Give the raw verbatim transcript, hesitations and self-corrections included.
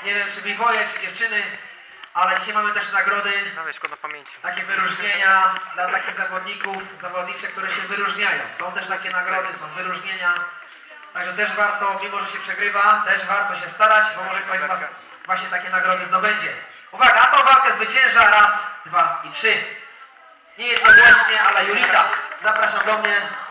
Nie wiem, czy biboje, czy dziewczyny, ale dzisiaj mamy też nagrody, No wiesz, szkoda pamięci. takie wyróżnienia dla takich zawodników, zawodnicze, które się wyróżniają. Są też takie nagrody, są wyróżnienia. Także też warto, mimo że się przegrywa, też warto się starać, bo może ktoś z Was właśnie takie nagrody zdobędzie. Uwaga, a tą walkę zwycięża raz, dwa i trzy. Nie jednogłośnie, ale Julita. Zapraszam do mnie.